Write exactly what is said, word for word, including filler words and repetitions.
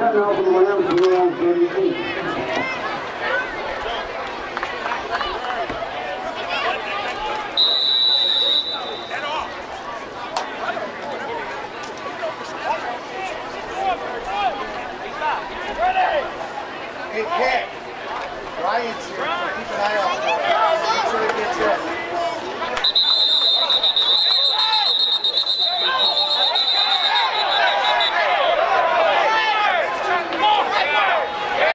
cutting off the round to round thirty-eight. Hey, Cat. Ryan's here. Keep an eye out for him.